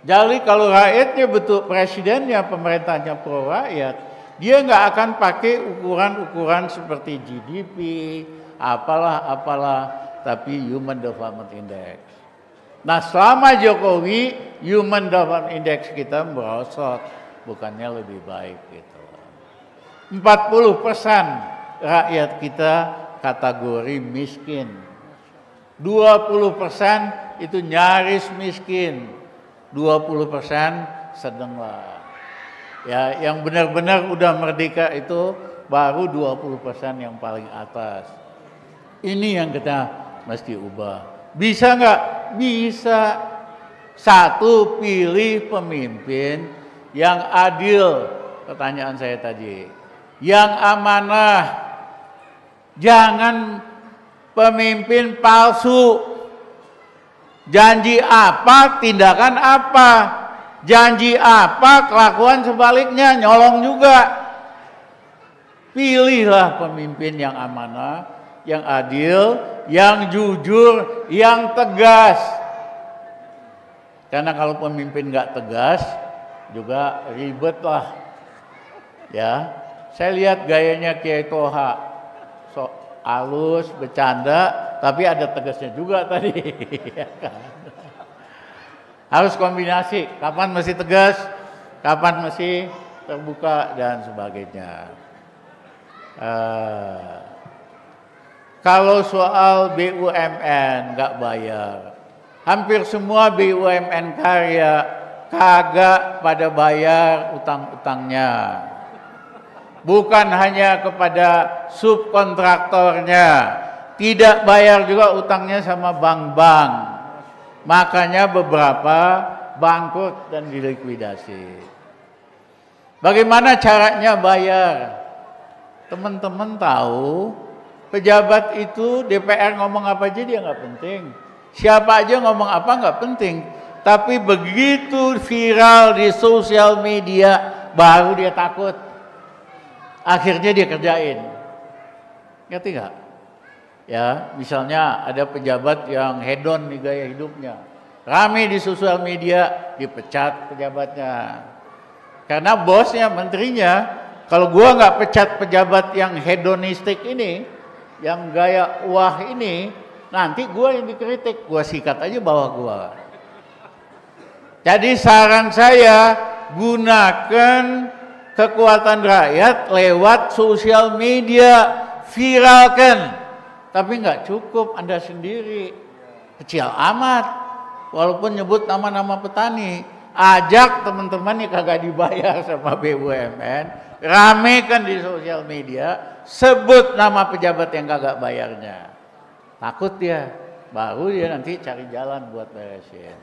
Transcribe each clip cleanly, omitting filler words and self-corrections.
Jadi kalau rakyatnya betul, presidennya, pemerintahnya pro rakyat, dia nggak akan pakai ukuran-ukuran seperti GDP, apalah, tapi Human Development Index. Nah, selama Jokowi, Human Development Index kita merosot, bukannya lebih baik gitu. 40% rakyat kita kategori miskin. 20% itu nyaris miskin. 20% sedanglah. Ya, yang benar-benar udah merdeka itu baru 20% yang paling atas. Ini yang kita mesti ubah. Bisa nggak? Bisa. Satu, pilih pemimpin yang adil. Pertanyaan saya tadi. Yang amanah. Jangan pemimpin palsu. Janji apa, tindakan apa. Janji apa, kelakuan sebaliknya, nyolong juga. Pilihlah pemimpin yang amanah, yang adil, yang jujur, yang tegas. Karena kalau pemimpin nggak tegas, juga ribet lah. Ya, saya lihat gayanya Kiai Toha, so halus, bercanda, tapi ada tegasnya juga tadi. Ya kan? Harus kombinasi, kapan masih tegas, kapan masih terbuka dan sebagainya. Kalau soal BUMN nggak bayar, hampir semua BUMN karya kagak pada bayar utang-utangnya. Bukan hanya kepada subkontraktornya, tidak bayar juga utangnya sama bank-bank. Makanya beberapa bangkrut dan dilikuidasi. Bagaimana caranya bayar? Teman-teman tahu, pejabat itu DPR ngomong apa aja dia nggak penting. Siapa aja ngomong apa nggak penting. Tapi begitu viral di sosial media, baru dia takut. Akhirnya dia kerjain. Ngerti nggak? Ya, misalnya ada pejabat yang hedon nih gaya hidupnya. Rame di sosial media, dipecat pejabatnya. Karena bosnya, menterinya, kalau gua nggak pecat pejabat yang hedonistik ini, yang gaya wah ini, nanti gua yang dikritik, gua sikat aja bawah gua. Jadi saran saya, gunakan kekuatan rakyat lewat sosial media, viralkan. Tapi nggak cukup Anda sendiri, kecil amat. Walaupun nyebut nama-nama petani, ajak teman-teman yang kagak dibayar sama BUMN, ramekan di sosial media, sebut nama pejabat yang kagak bayarnya. Takut dia, baru dia nanti cari jalan buat beresin.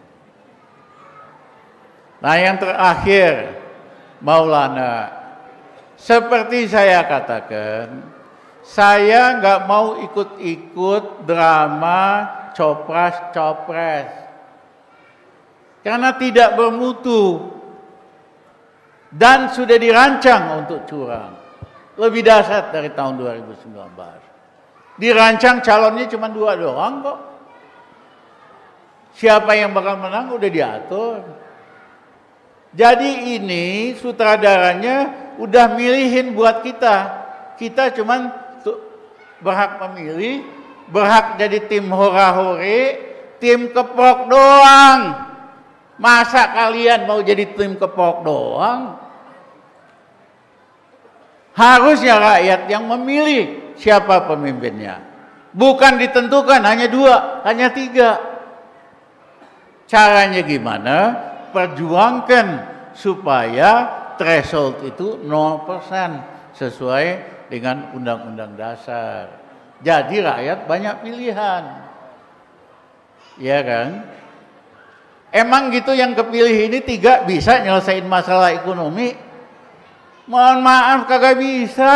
Nah yang terakhir, Maulana, seperti saya katakan, saya nggak mau ikut-ikut drama copras-copres. Karena tidak bermutu. Dan sudah dirancang untuk curang. Lebih dahsyat dari tahun 2019. Dirancang calonnya cuma 2 doang kok. Siapa yang bakal menang udah diatur. Jadi ini sutradaranya udah milihin buat kita. Kita cuman berhak memilih, berhak jadi tim hora-hore, tim keprok doang. Masa kalian mau jadi tim keprok doang? Harusnya rakyat yang memilih siapa pemimpinnya. Bukan ditentukan hanya 2, hanya 3. Caranya gimana? Perjuangkan supaya threshold itu 0% sesuai dengan Undang-Undang Dasar. Jadi rakyat banyak pilihan. Iya kan? Emang gitu yang kepilih ini 3 bisa nyelesain masalah ekonomi? Mohon maaf kagak bisa.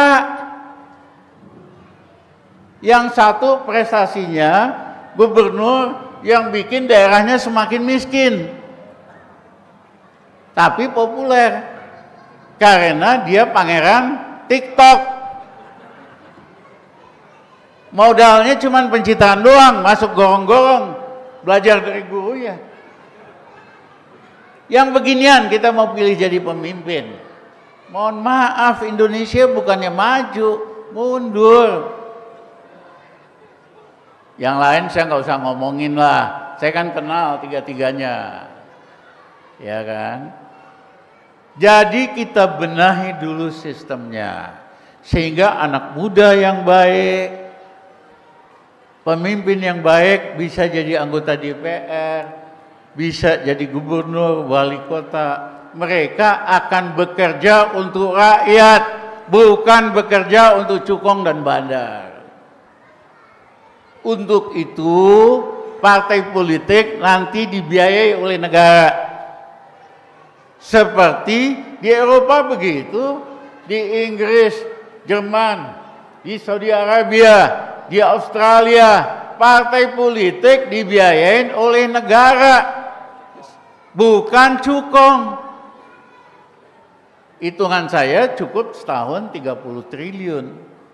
Yang satu prestasinya gubernur yang bikin daerahnya semakin miskin. Tapi populer. Karena dia pangeran TikTok. Modalnya cuma pencitraan doang, masuk gorong-gorong, belajar dari gurunya. Yang beginian kita mau pilih jadi pemimpin. Mohon maaf, Indonesia bukannya maju, mundur. Yang lain saya nggak usah ngomongin lah. Saya kan kenal tiga-tiganya. Ya kan? Jadi kita benahi dulu sistemnya. Sehingga anak muda yang baik, pemimpin yang baik bisa jadi anggota DPR, bisa jadi gubernur, wali kota. Mereka akan bekerja untuk rakyat, bukan bekerja untuk cukong dan bandar. Untuk itu, partai politik nanti dibiayai oleh negara. Seperti di Eropa begitu, di Inggris, Jerman, di Saudi Arabia, di Australia, partai politik dibiayain oleh negara, bukan cukong. Hitungan saya cukup setahun 30 triliun.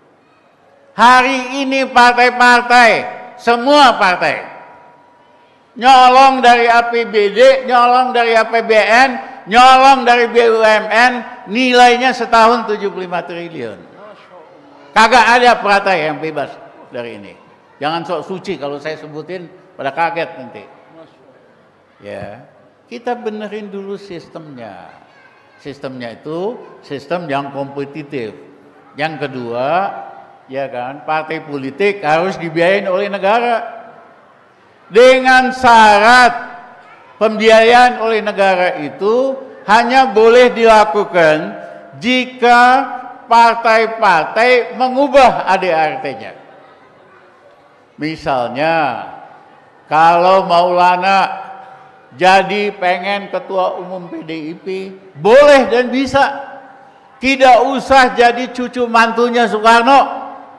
Hari ini partai-partai, semua partai, nyolong dari APBD, nyolong dari APBN, nyolong dari BUMN, nilainya setahun 75 triliun. Kagak ada partai yang bebas dari ini. Jangan sok suci kalau saya sebutin pada kaget nanti. Ya, kita benerin dulu sistemnya. Sistemnya itu sistem yang kompetitif. Yang kedua, ya kan, partai politik harus dibiayain oleh negara. Dengan syarat pembiayaan oleh negara itu hanya boleh dilakukan jika partai-partai mengubah ADART-nya. Misalnya, kalau Maulana jadi pengen ketua umum PDIP, boleh dan bisa. Tidak usah jadi cucu mantunya Soekarno.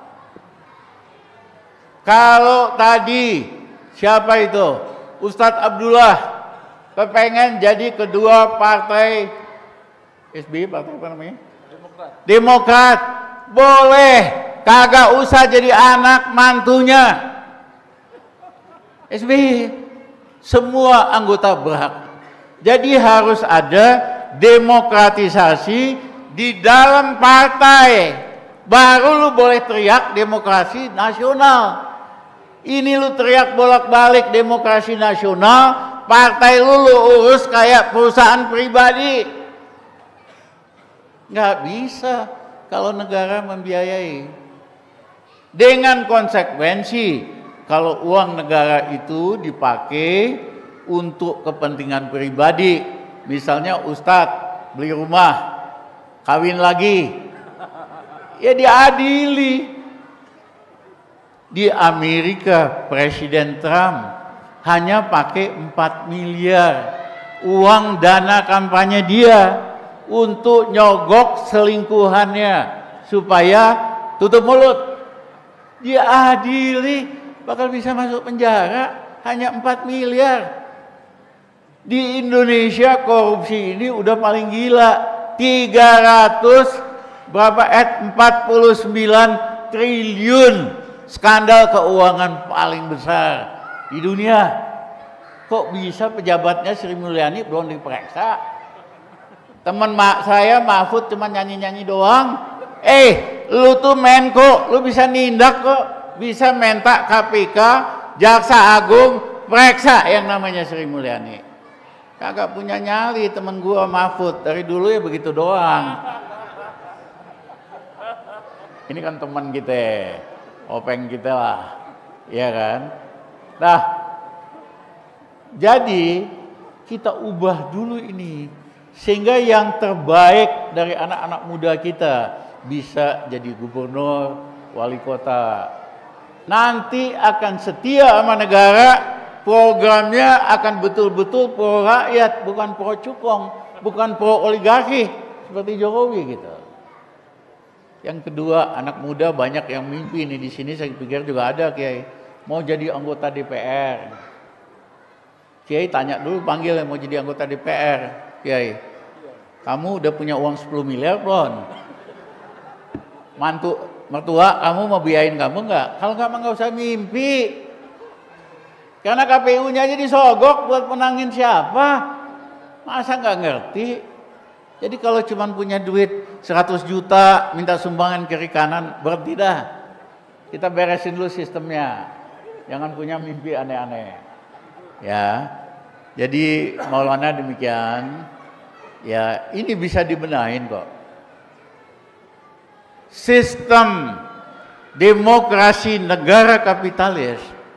Kalau tadi, siapa itu? Ustadz Abdullah, kepengen jadi kedua partai SBY, partai apa namanya? Demokrat. Boleh, kagak usah jadi anak mantunya SBY. Semua anggota berhak. Jadi harus ada demokratisasi di dalam partai. Baru lu boleh teriak demokrasi nasional. Ini lu teriak bolak-balik demokrasi nasional, partai lu urus kayak perusahaan pribadi. Nggak bisa kalau negara membiayai. Dengan konsekuensi, kalau uang negara itu dipakai untuk kepentingan pribadi, misalnya Ustadz beli rumah, kawin lagi, ya diadili. Di Amerika Presiden Trump hanya pakai 4 miliar uang dana kampanye dia untuk nyogok selingkuhannya supaya tutup mulut. Dia adili, bakal bisa masuk penjara hanya 4 miliar. Di Indonesia korupsi ini udah paling gila, 49 triliun skandal keuangan paling besar di dunia. Kok bisa pejabatnya Sri Mulyani belum diperiksa? Teman saya Mahfud cuma nyanyi-nyanyi doang. Lu tuh Menko, lu bisa nindak kok, bisa minta KPK, Jaksa Agung periksa yang namanya Sri Mulyani. Kagak punya nyali temen gua Mahfud, dari dulu ya begitu doang. Ini kan teman kita, openg kita lah, ya kan? Nah, jadi kita ubah dulu ini sehingga yang terbaik dari anak-anak muda kita bisa jadi gubernur, wali kota. Nanti akan setia sama negara, programnya akan betul-betul pro rakyat, bukan pro cukong, bukan pro oligarki seperti Jokowi gitu. Yang kedua, anak muda banyak yang mimpi nih di sini, saya pikir juga ada Kiai mau jadi anggota DPR. Kiai tanya dulu, panggil yang mau jadi anggota DPR. Kiai, kamu udah punya uang 10 miliar belum? Mantu mertua kamu mau biayain kamu nggak? Kalau nggak usah mimpi. Karena KPU-nya aja disogok buat menangin siapa? Masa nggak ngerti? Jadi kalau cuma punya duit 100 juta, minta sumbangan kiri kanan, berhenti dah. Kita beresin dulu sistemnya. Jangan punya mimpi aneh-aneh. Ya, jadi Maulana demikian. Ya, ini bisa dibenahin kok. Sistem demokrasi negara kapitalis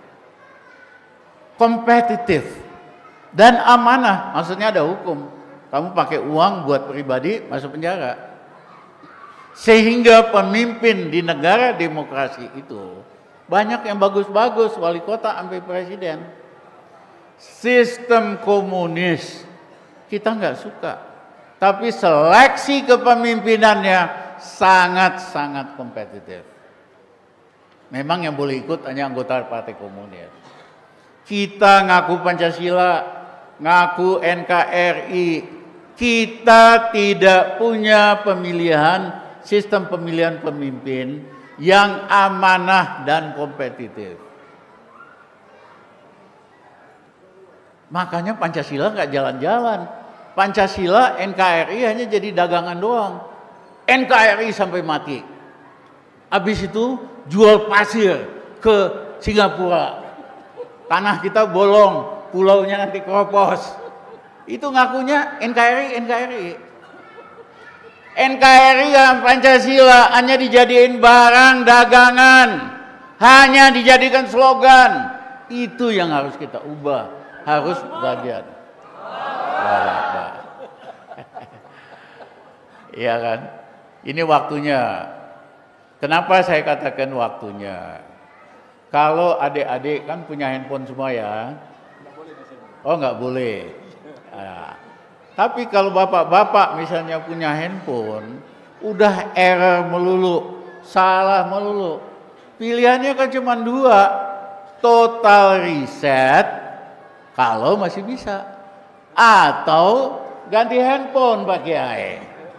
kompetitif dan amanah, maksudnya ada hukum. Kamu pakai uang buat pribadi, masuk penjara. Sehingga pemimpin di negara demokrasi itu banyak yang bagus-bagus, wali kota sampai presiden. Sistem komunis kita nggak suka, tapi seleksi kepemimpinannya sangat-sangat kompetitif. Memang yang boleh ikut hanya anggota partai komunis. Kita ngaku Pancasila, ngaku NKRI, kita tidak punya pemilihan, sistem pemilihan pemimpin yang amanah dan kompetitif. Makanya Pancasila nggak jalan-jalan. Pancasila, NKRI hanya jadi dagangan doang. NKRI sampai mati. Habis itu jual pasir ke Singapura. Tanah kita bolong, pulaunya nanti keropos. Itu ngakunya NKRI, NKRI. NKRI dan Pancasila hanya dijadiin barang dagangan, hanya dijadikan slogan. Itu yang harus kita ubah, harus bagian. Iya kan? Ini waktunya. Kenapa saya katakan waktunya? Kalau adik-adik kan punya handphone semua ya? Oh nggak boleh. Nah, tapi kalau bapak-bapak misalnya punya handphone, udah error melulu, salah melulu. Pilihannya kan cuma dua, total reset kalau masih bisa, atau ganti handphone Pak Kiai.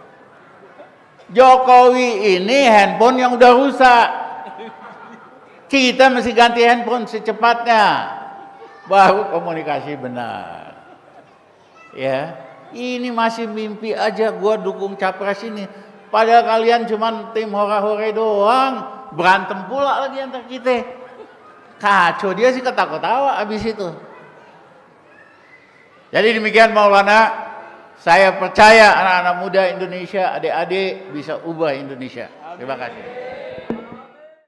Jokowi ini handphone yang udah rusak. Kita mesti ganti handphone secepatnya, baru komunikasi benar. Ya, ini masih mimpi aja gua dukung capres ini. Padahal kalian cuman tim hore-hore doang, berantem pula lagi antar kita. Kacau, dia sih ketawa-ketawa abis itu. Jadi demikian Maulana, saya percaya anak-anak muda Indonesia, adik-adik bisa ubah Indonesia. Terima kasih.